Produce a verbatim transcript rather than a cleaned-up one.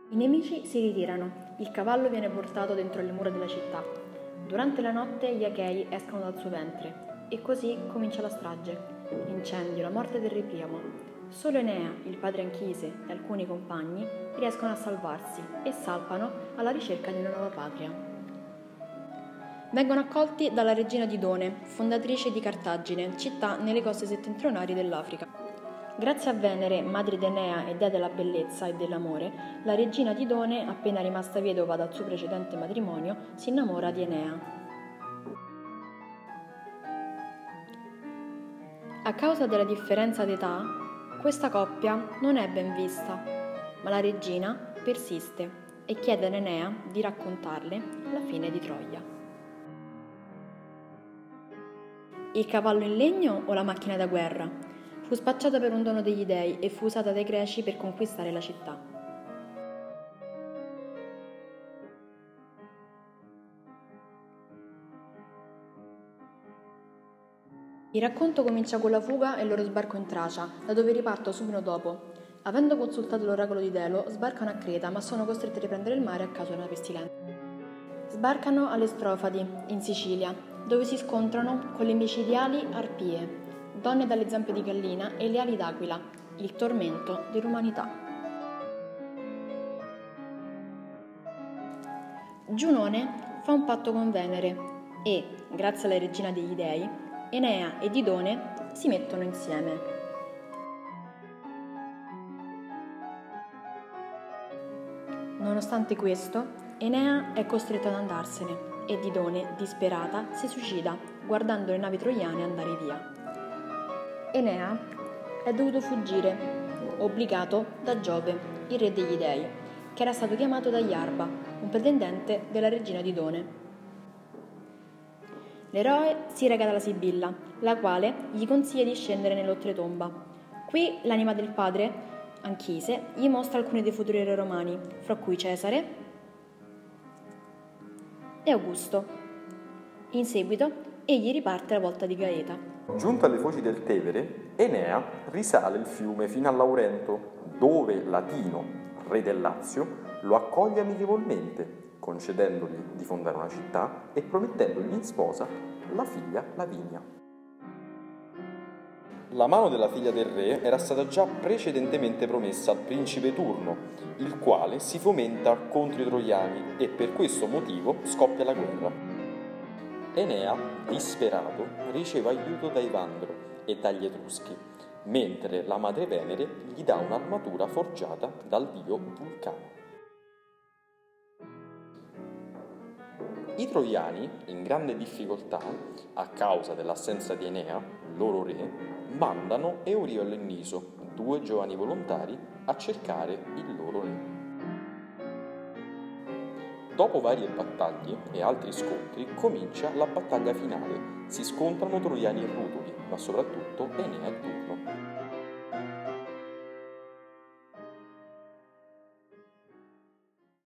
I nemici si ritirano, il cavallo viene portato dentro le mura della città. Durante la notte gli Achei escono dal suo ventre e così comincia la strage, l'incendio, la morte del re Priamo. Solo Enea, il padre Anchise e alcuni compagni riescono a salvarsi e salpano alla ricerca di una nuova patria. Vengono accolti dalla regina Didone, fondatrice di Cartagine, città nelle coste settentrionali dell'Africa. Grazie a Venere, madre di Enea e dea della bellezza e dell'amore, la regina Didone, appena rimasta vedova dal suo precedente matrimonio, si innamora di Enea. A causa della differenza d'età, questa coppia non è ben vista, ma la regina persiste e chiede ad Enea di raccontarle la fine di Troia. Il cavallo in legno o la macchina da guerra? Fu spacciata per un dono degli dei e fu usata dai greci per conquistare la città. Il racconto comincia con la fuga e il loro sbarco in Tracia, da dove riparto subito dopo. Avendo consultato l'oracolo di Delo, sbarcano a Creta, ma sono costretti a riprendere il mare a causa di una pestilenza. Sbarcano alle Strofadi, in Sicilia, dove si scontrano con le micidiali Arpie, donne dalle zampe di gallina e le ali d'aquila, il tormento dell'umanità. Giunone fa un patto con Venere e, grazie alla regina degli dei, Enea e Didone si mettono insieme. Nonostante questo, Enea è costretto ad andarsene e Didone, disperata, si suicida guardando le navi troiane andare via. Enea è dovuto fuggire, obbligato da Giove, il re degli dei, che era stato chiamato da Iarba, un pretendente della regina Didone. L'eroe si reca dalla Sibilla, la quale gli consiglia di scendere nell'oltretomba. Qui l'anima del padre, Anchise, gli mostra alcuni dei futuri re romani, fra cui Cesare e Augusto. In seguito, egli riparte alla volta di Gaeta. Giunto alle foci del Tevere, Enea risale il fiume fino a Laurento, dove Latino, re del Lazio, lo accoglie amichevolmente, concedendogli di fondare una città e promettendogli in sposa la figlia Lavinia. La mano della figlia del re era stata già precedentemente promessa al principe Turno, il quale si fomenta contro i troiani e per questo motivo scoppia la guerra. Enea, disperato, riceve aiuto da Evandro e dagli Etruschi, mentre la madre Venere gli dà un'armatura forgiata dal dio Vulcano. I troiani, in grande difficoltà, a causa dell'assenza di Enea, loro re, mandano Eurio e Lenniso, due giovani volontari, a cercare il loro re. Dopo varie battaglie e altri scontri, comincia la battaglia finale. Si scontrano troiani e rutuli, ma soprattutto Enea e Turno.